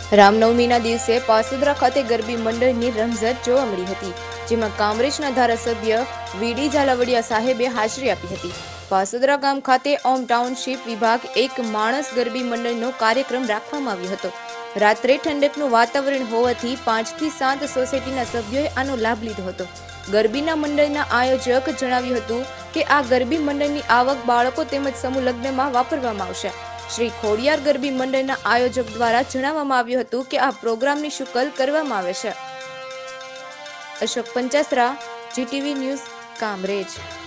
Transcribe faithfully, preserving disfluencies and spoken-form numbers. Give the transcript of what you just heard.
રામનવમીના દિવસે પાસુદ્રા ખાતે ગરબી મંડળની રમઝટ જોવા મળી હતી, જેમાં કામરેજના ધારાસભ્ય વીડી ઝાલાવડિયા સાહેબે હાજરી આપી હતી। પાસુદ્રા ગામ ખાતે ઓમ ટાઉનશીપ વિભાગ એક માણસ ગરબી મંડળનો કાર્યક્રમ રાખવામાં આવ્યો હતો। રાત્રે ઠંડકનું વાતાવરણ હોવાથી પાંચથી સાત સોસાયટીના સભ્યોએ આનો લાભ લીધો હતો। ગરબીના મંડળના આયોજક જણાવ્યું હતું કે આ ગરબી મંડળની આવક બાળકો તેમજ સમૂહ લગ્નમાં વાપરવામાં આવશે। શ્રી ખોડિયાર ગરબી મંડળના આયોજક દ્વારા જણાવવામાં આવ્યું હતું કે આ પ્રોગ્રામની શુકલ કરવામાં આવે છે। Ashok Panchasara, GTV news, Kamrej.